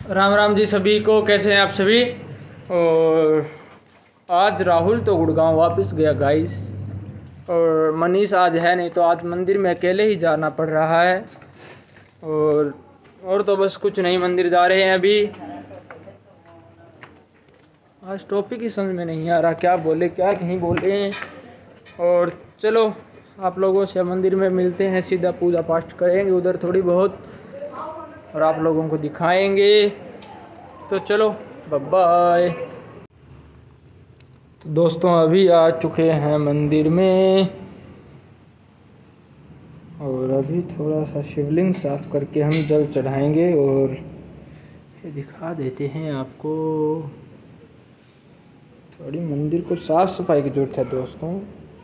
राम राम जी सभी को। कैसे हैं आप सभी। और आज राहुल तो गुड़गांव वापस गया गाइस, और मनीष आज है नहीं, तो आज मंदिर में अकेले ही जाना पड़ रहा है। और तो बस कुछ नहीं, मंदिर जा रहे हैं अभी। आज टॉपिक ही समझ में नहीं आ रहा, क्या बोले क्या नहीं बोले। और चलो आप लोगों से मंदिर में मिलते हैं, सीधा पूजा पाठ करेंगे उधर थोड़ी बहुत, और आप लोगों को दिखाएंगे। तो चलो बाय। तो दोस्तों अभी आ चुके हैं मंदिर में, और अभी थोड़ा सा शिवलिंग साफ करके हम जल चढ़ाएंगे। और ये दिखा देते हैं आपको, थोड़ी मंदिर को साफ सफाई की जरूरत है दोस्तों।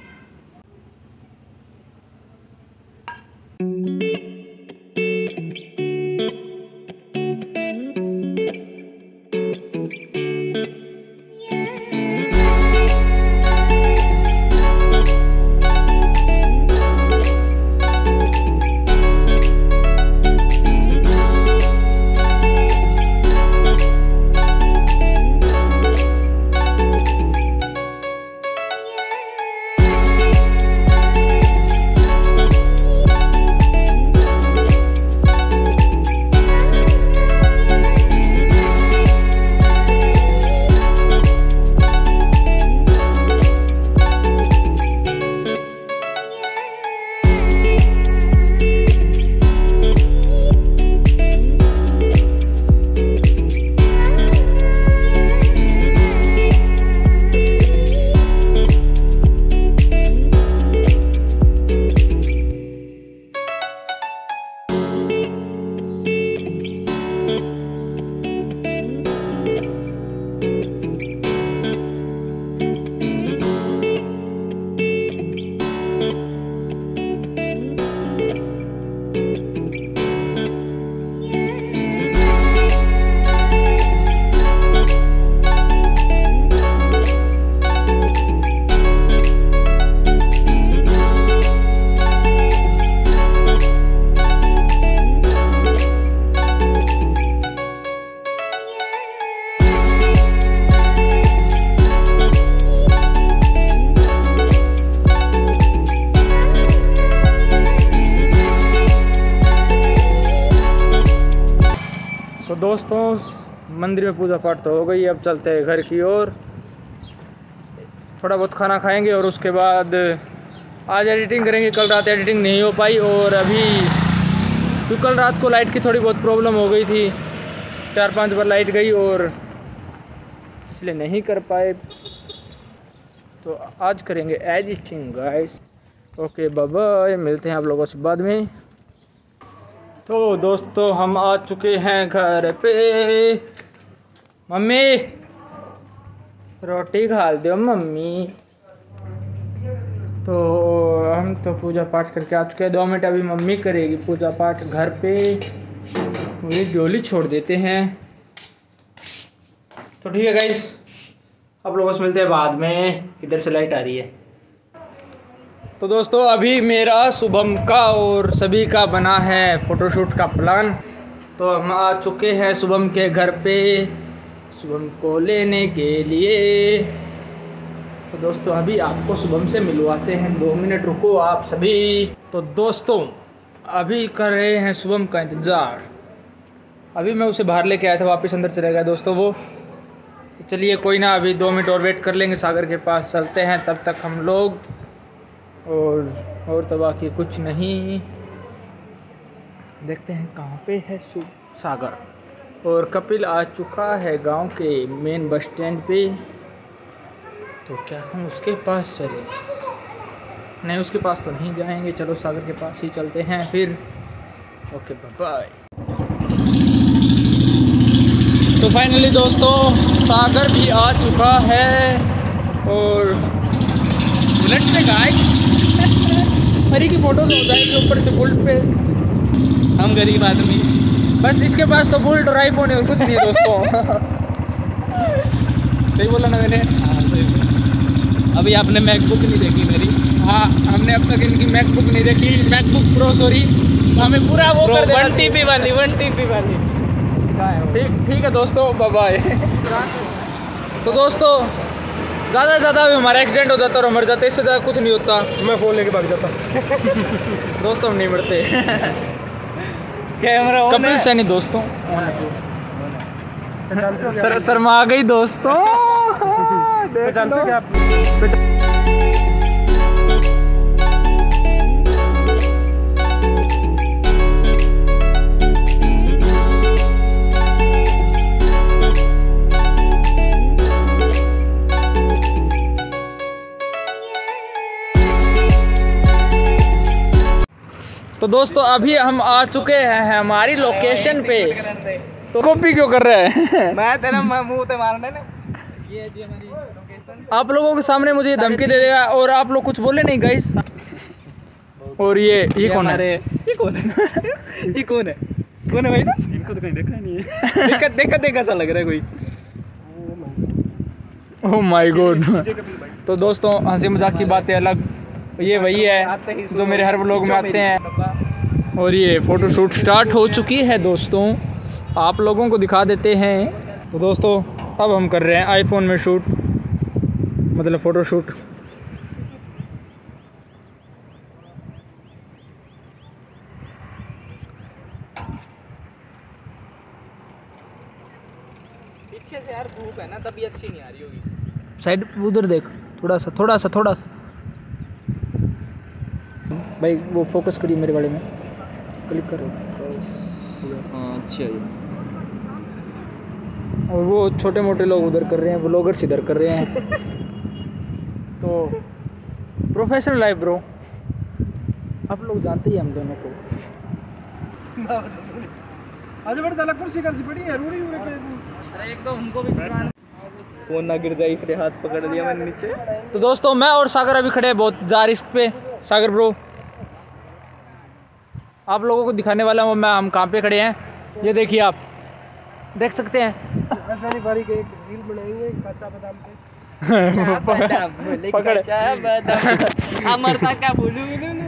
तो दोस्तों मंदिर में पूजा पाठ तो हो गई, अब चलते हैं घर की ओर। थोड़ा बहुत खाना खाएंगे और उसके बाद आज एडिटिंग करेंगे। कल रात एडिटिंग नहीं हो पाई, और अभी क्योंकि कल रात को लाइट की थोड़ी बहुत प्रॉब्लम हो गई थी, 4-5 बार लाइट गई और इसलिए नहीं कर पाए। तो आज करेंगे editing guys. Okay bye bye, मिलते हैं आप लोगों से बाद में। तो दोस्तों हम आ चुके हैं घर पे। मम्मी रोटी खा दो मम्मी। तो हम तो पूजा पाठ करके आ चुके हैं। 2 मिनट अभी मम्मी करेगी पूजा पाठ घर पे, वही डोली छोड़ देते हैं। तो ठीक है गाइस, आप लोगों से मिलते हैं बाद में। इधर से लाइट आ रही है। तो दोस्तों अभी मेरा शुभम का और सभी का बना है फ़ोटोशूट का प्लान। तो हम आ चुके हैं शुभम के घर पे शुभम को लेने के लिए। तो दोस्तों अभी आपको शुभम से मिलवाते हैं, 2 मिनट रुको आप सभी। तो दोस्तों अभी कर रहे हैं शुभम का इंतज़ार। अभी मैं उसे बाहर लेके आया था, वापस अंदर चले गया दोस्तों वो। तो चलिए कोई ना, अभी 2 मिनट और वेट कर लेंगे, सागर के पास चलते हैं तब तक हम लोग। और तो बाकी कुछ नहीं, देखते हैं कहाँ पे है सागर। और कपिल आ चुका है गांव के मेन बस स्टैंड पे। तो क्या हम उसके पास चले? नहीं, उसके पास तो नहीं जाएंगे, चलो सागर के पास ही चलते हैं फिर। Okay bye. तो फाइनली दोस्तों सागर भी आ चुका है, और बुलेट पे गाइस हरी की फोटोज हो जाएगी ऊपर से बुलेट पे। हम गरीब आदमी, बस इसके पास तो बुलेट और आईफोन है और कुछ नहीं है दोस्तों। सही बोला ना मैंने? हाँ सही बोला। अभी आपने मैकबुक नहीं देखी मेरी। हाँ हमने अब तक इनकी मैकबुक नहीं देखी, मैकबुक प्रो सॉरी। हमें पूरा वो कर देना 1 TB वाली ठीक है दोस्तों, बाय बाय। तो दोस्तों ज़्यादा से ज़्यादा हमारा एक्सीडेंट हो जाता और मर जाते, इससे ज़्यादा कुछ नहीं होता। मैं फ़ोन लेके भाग जाता। दोस्तों हम नहीं मरते। कैमरा कपिल सैनी दोस्तों। शर्मा गई दोस्तों। जानते क्या आप? तो दोस्तों अभी हम आ चुके हैं हमारी लोकेशन पे। तो कॉपी क्यों कर रहे हैं? मैं तेरा मुंह पे मारने ना। ये जी हमारी लोकेशन। आप लोगों के सामने मुझे धमकी दे देगा और आप लोग कुछ बोले नहीं गाइस। और ये कौन है? ये कौन है? ये कौन है? कौन है भाई ना? इनको तो कहीं देखा नहीं है। देखा सा लग रहा है कोई। Oh my god. तो दोस्तों हंसी मजाक की बातें अलग, ये वही है जो मेरे हर व्लॉग में आते हैं। और ये फ़ोटोशूट स्टार्ट हो चुकी है दोस्तों, आप लोगों को दिखा देते हैं। तो दोस्तों अब हम कर रहे हैं आईफोन में शूट, मतलब फ़ोटोशूट। पीछे से यार धूप है ना, तभी अच्छी नहीं आ रही होगी। साइड उधर देख, थोड़ा सा भाई वो फोकस करिए मेरे गाड़ी में, क्लिक करो। हाँ अच्छा है। और वो छोटे मोटे लोग उधर कर रहे हैं, व्लॉगर्स इधर कर रहे हैं। तो प्रोफेशनल लाइफ ब्रो, आप लोग जानते ही हम दोनों को। आज बड़ी साला कुर्सी कर पड़ी है, रूड़ी उड़े के। अरे एक तो हमको भी फोन ना गिर जाए इसलिए हाथ पकड़ लिया मैंने नीचे। तो दोस्तों मैं और सागर अभी खड़े हैं बहुत जा रिस्क पे। सागर ब्रो आप लोगों को दिखाने वाला हूँ मैं, हम कहाँ पे खड़े हैं ये देखिए, आप देख सकते हैं। ऐसा बारी के एक रील बनाएंगे कच्चा बादाम पे। पकड़ अमरता क्या बोलूं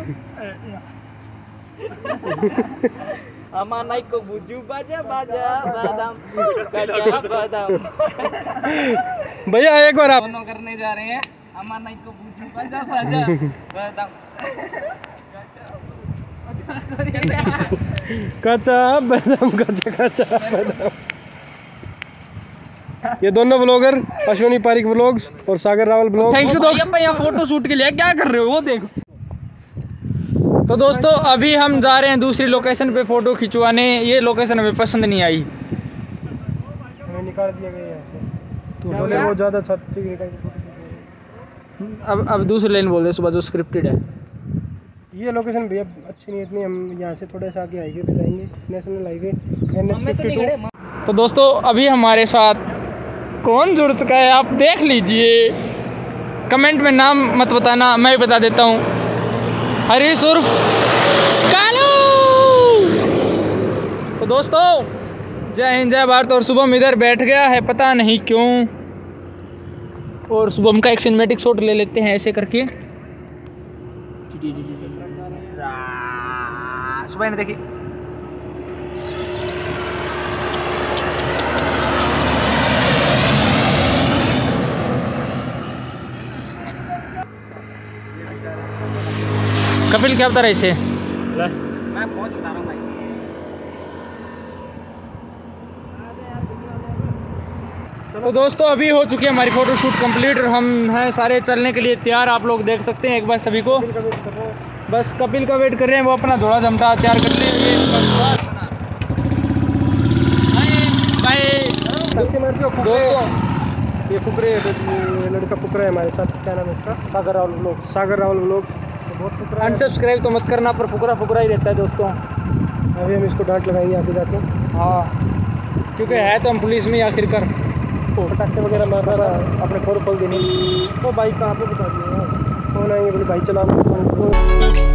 अमा नाई को बुझू बाजा बादाम कच्चा बादाम। भैया एक बार आप दोनों करने जा रहे हैं। अमा नाई को बुझू बाजा बादाम कच्चा बादाम। ये दोनों ब्लॉगर अश्विनी पारिक व्लॉग्स और Sagar Rawal blog. Thank you दोस्तों। यहाँ फोटो शूट के लिए क्या कर रहे हो वो देखो। तो दोस्तों अभी हम जा रहे हैं दूसरी लोकेशन पे फ़ोटो खिंचवाने। ये लोकेशन हमें पसंद नहीं आई, हमें निकाल दिया गया यहाँ से। वो ज़्यादा छाती अब दूसरी लाइन बोल दे सुबह जो स्क्रिप्टेड है। ये लोकेशन भैया अच्छी नहीं इतनी, हम यहाँ से थोड़ा सा आगे हाईवे पे जाएंगे, नेशनल हाईवे NH52। तो दोस्तों अभी हमारे साथ कौन जुड़ चुका है आप देख लीजिए, कमेंट में नाम मत बताना, मैं बता देता हूँ। हरीश उर्फ कालू। तो दोस्तों जय हिंद जय भारत। और शुभम इधर बैठ गया है पता नहीं क्यों, और शुभम का एक सिनेमैटिक शॉट ले लेते हैं ऐसे करके। सुबह ने देखी कपिल क्या बता रहा है इसे? मैं बहुत बता रहा हूँ भाई। तो दोस्तों अभी हो चुकी है हमारी फ़ोटो शूट कंप्लीट और हम हैं सारे चलने के लिए तैयार। आप लोग देख सकते हैं एक बार सभी को। बस कपिल का वेट कर रहे हैं, वो अपना धोड़ा जमता तैयार करते हैं। दोस्तों ये फुकरे लड़का फुकरा है हमारे साथ, क्या नाम है इसका? सागर रावल व्लॉग। बहुत फुकरा। अनसब्सक्राइब तो मत करना, पर फुकरा ही रहता है दोस्तों। अभी हम इसको डांट लगाएंगे आगे जाके। हाँ क्योंकि है तो हम पुलिस में आखिरकार। पटाखे वगैरह मार रहा है अपने फोर खोल देने। तो बाइक कहाँ पे बता दिए, कौन आएंगे बोले भाई चला।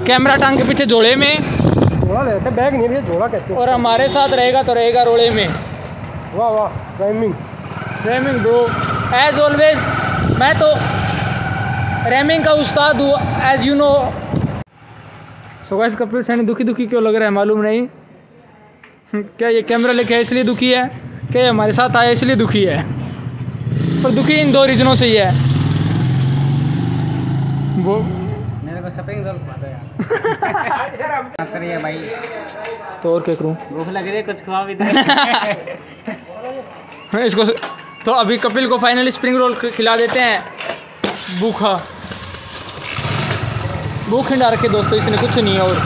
कैमरा टांग के पीछे झोले में, झोला लेते बैग नहीं भैया, झोला कहते हैं। और हमारे साथ रहेगा तो रहेगा रोड़े में। वाह वाह, ramming ramming bro as always. मैं तो रैमिंग का उस्ताद हूँ as you know. So guys Kapil Saini दुखी दुखी क्यों लग रहा है मालूम नहीं। क्या ये कैमरा लेके आया इसलिए दुखी है, क्या ये हमारे साथ आया इसलिए दुखी है? पर दुखी इन दो रीजनों से ही है। वो मेरे को स्प्रिंग रोल खवा दो यार। करिए भाई, तो और क्या करूँ? भूख लग रही है, कुछ खवा भी दे। इसको तो अभी कपिल को फाइनली स्प्रिंग रोल खिला देते हैं। भूख हिंडा रखे दोस्तों, इसने कुछ नहीं है। और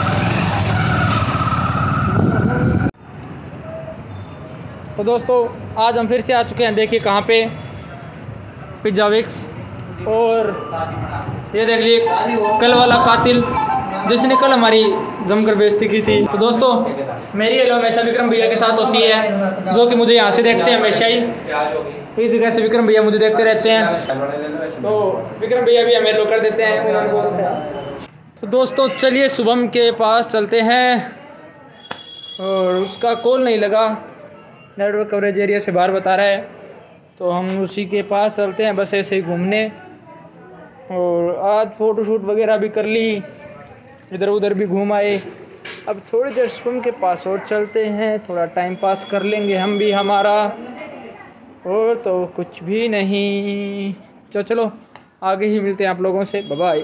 तो दोस्तों आज हम फिर से आ चुके हैं, देखिए कहाँ पे, पिज्जा विक्स। और ये देख लिए कल वाला कातिल जिसने कल हमारी जमकर बेइज्जती की थी। तो दोस्तों मेरी हेलो हमेशा विक्रम भैया के साथ होती है, जो कि मुझे यहाँ से देखते हैं हमेशा ही। इस जगह से विक्रम भैया मुझे देखते रहते हैं, तो विक्रम भैया भी हमें लो कर देते हैं। तो दोस्तों चलिए शुभम के पास चलते हैं, और उसका कॉल नहीं लगा, नेटवर्क कवरेज एरिया से बाहर बता रहा है, तो हम उसी के पास चलते हैं बस ऐसे ही घूमने। और आज फ़ोटोशूट वगैरह भी कर ली, इधर उधर भी घूम आए। अब थोड़ी देर शुभम के पास और चलते हैं, थोड़ा टाइम पास कर लेंगे हम भी हमारा, और तो कुछ भी नहीं। चलो आगे ही मिलते हैं आप लोगों से, बाय बाय।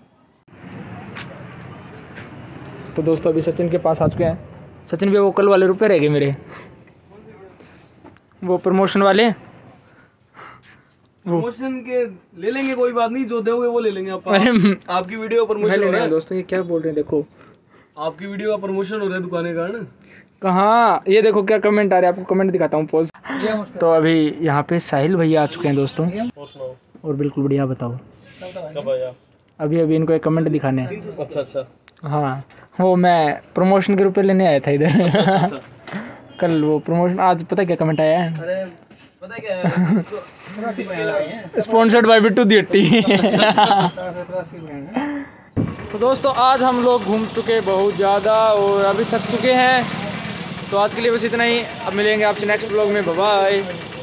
तो दोस्तों अभी सचिन के पास आ चुके हैं। सचिन भी वो कल वाले रुपए रह गए मेरे, वो प्रमोशन वाले। प्रमोशन के ले लेंगे, कोई बात नहीं, जो दोगे वो ले लेंगे। आपकी वीडियो का प्रमोशन हो रहा है दोस्तों, ये क्या बोल रहे हैं देखो, आपकी वीडियो का प्रमोशन हो रहा है दुकान का ना। कहाँ ये देखो क्या कमेंट आ रहे हैं, आपको कमेंट दिखाता हूँ पोज। तो अभी यहाँ पे साहिल भैया आ चुके हैं दोस्तों, और बिल्कुल बढ़िया। बताओ कब आया? अभी इनको एक कमेंट दिखाने हैं। अच्छा हाँ, वो मैं प्रमोशन के रुपए लेने आया था इधर। कल वो प्रमोशन, आज पता क्या कमेंट आया है? अरे पता क्या है, स्पॉन्सर्ड बाय बिट्टू दी हट्टी। तो दोस्तों आज हम लोग घूम चुके बहुत ज़्यादा, और अभी थक चुके हैं। तो आज के लिए बस इतना ही, अब मिलेंगे आपसे नेक्स्ट ब्लॉग में, बाय बाय।